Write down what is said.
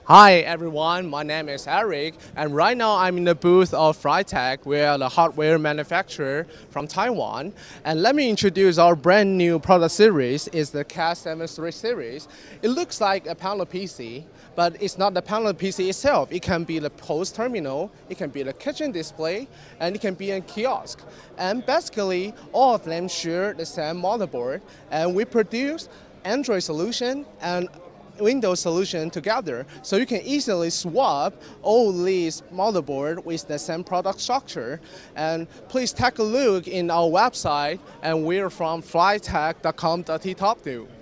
Hi everyone, my name is Eric, and right now I'm in the booth of Flytech. We are the hardware manufacturer from Taiwan. And let me introduce our brand new product series. It's the K737 series. It looks like a panel PC, but it's not the panel PC itself. It can be the post terminal, it can be the kitchen display, and it can be a kiosk. And basically, all of them share the same motherboard, and we produce Android solution and Windows solution together, so you can easily swap all these motherboard with the same product structure. And please take a look in our website, and we're from flytech.com.tw.